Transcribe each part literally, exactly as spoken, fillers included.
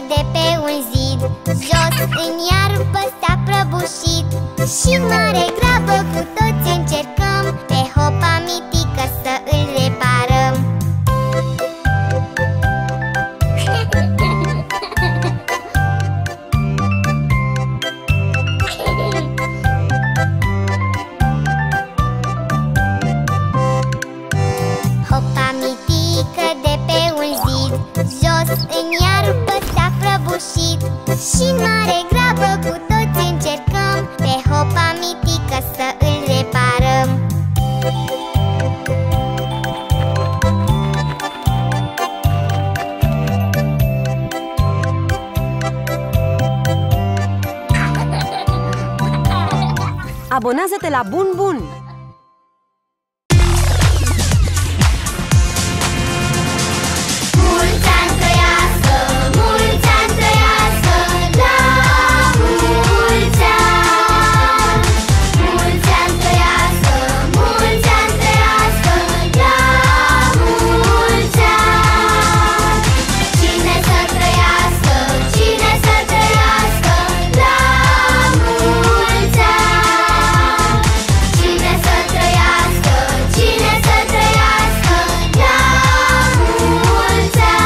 de pe un zid. Jos în iarbă s-a prăbușit și mare grabă cu toți încercăm pe hopa mitică să îl reparăm. Hopa mitică de pe un zid, jos în iarbă s-a prăbușit și mare grabă cu toți încercăm pe hopa mitică să îl reparăm. Abonează-te la Bun Bun! Mulți ani trăiască, mulți ani trăiască, la mulți ani! Mulți ani trăiască, mulți ani trăiască, la mulți ani! Cine să trăiască, cine să trăiască, la mulți ani! Cine să trăiască, cine să trăiască, la mulți ani!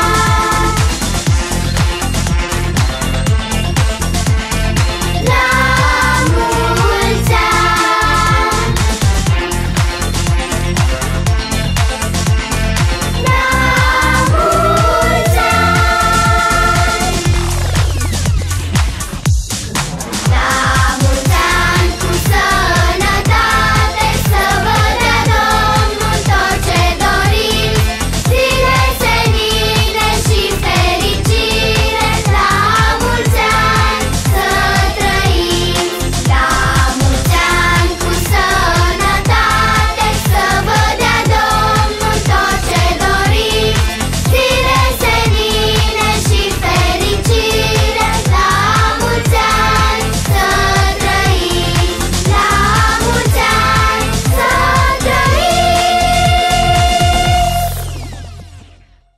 La mulți ani! La mulți ani! La mulți ani cu sănătate, să vă dea Domnul tot ce doriți, zile senine și fericire. La mulți ani să trăiți, la mulți ani cu sănătate, să vă dea Domnul tot ce doriți, zile senine și fericire. La mulți ani să trăiți, la mulți ani să trăiți!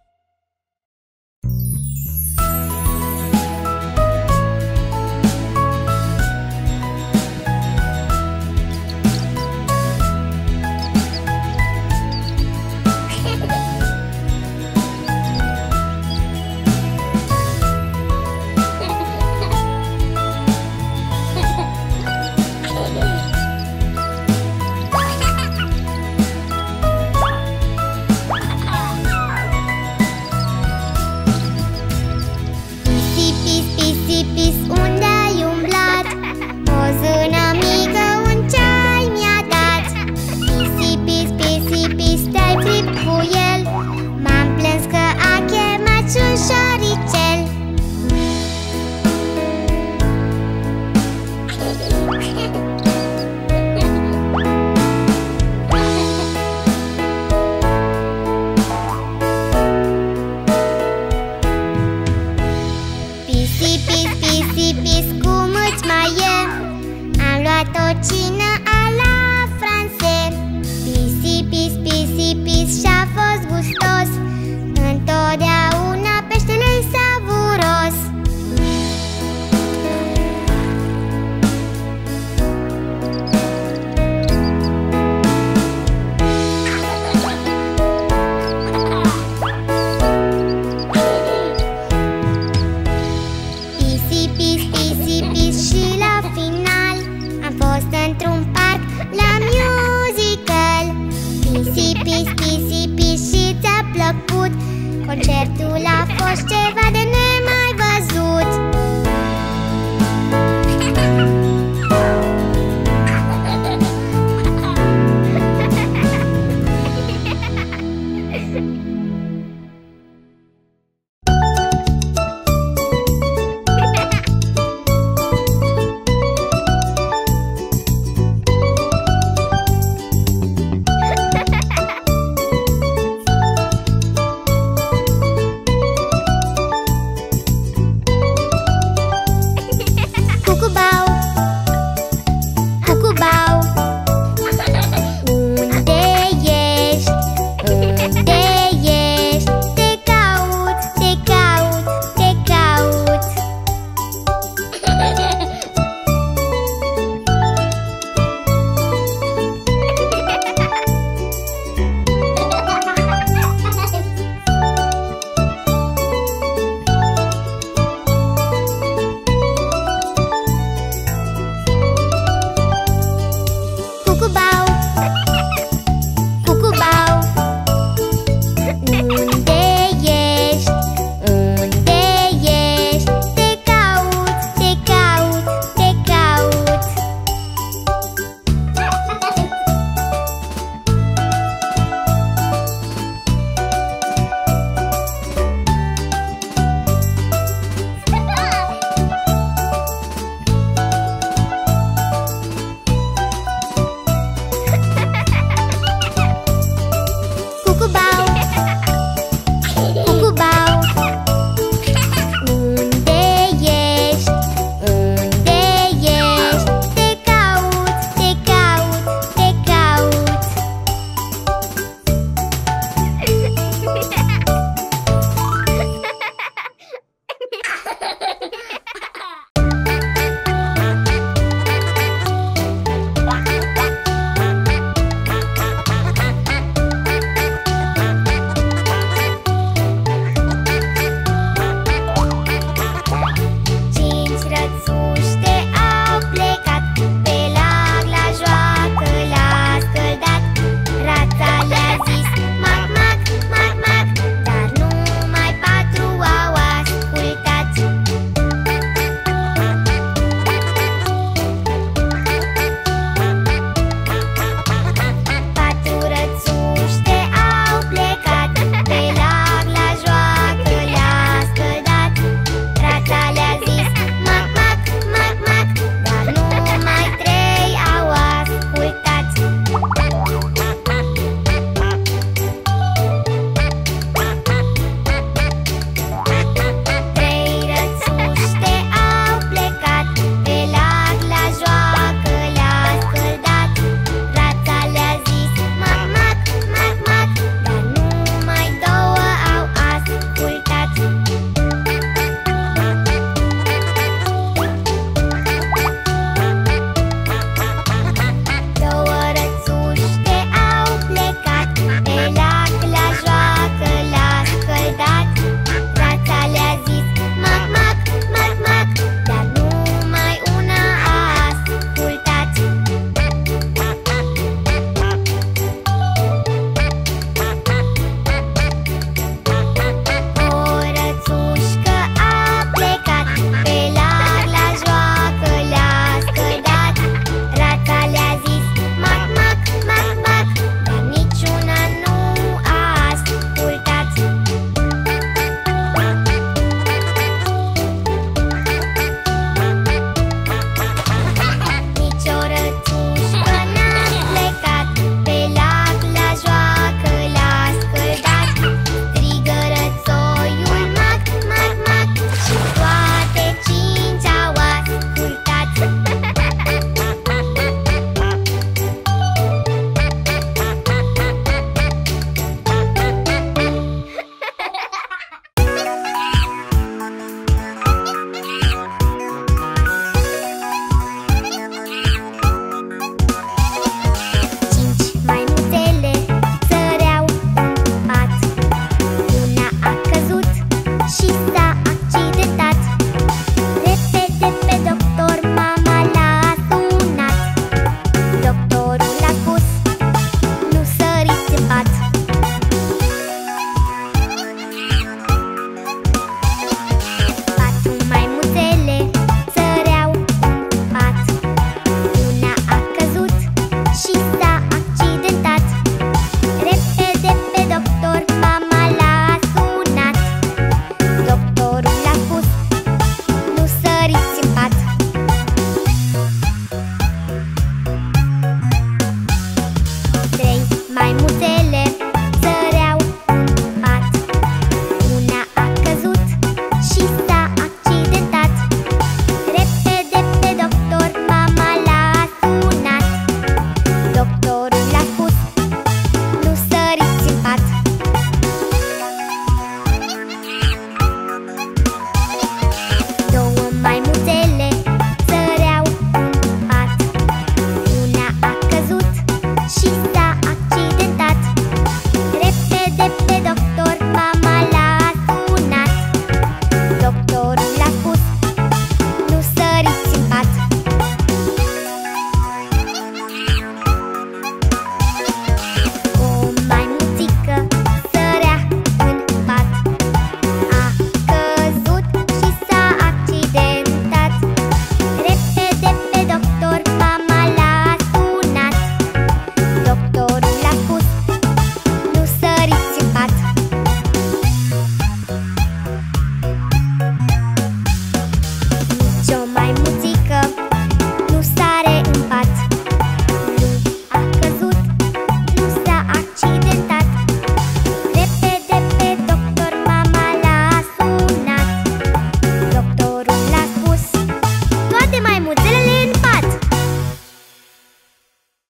Pisipis, pisipis, unde ai umblat? O zână mică, un ceai mi-a dat. Pisipis, pisipis, te-ai fript cu el, m-am plâns că a chemat și un șoricel. Pisipis, pisipis, cum îți mai e? Am luat o cină a la francez. Pisipis, pisipis, și-a fost gustos, întotdeauna peștele-i savuros. Pisipis, pisipis, și la final am fost într-un parc la musical. Pisipis, pisipis, și ți-a plăcut, concertul a fost ceva de nemai văzut. Unde ești? Unde ești? Te caut, te caut, te caut. Cucubau, cucubau. Unde ești? Unde ești? Te caut, te caut, te caut.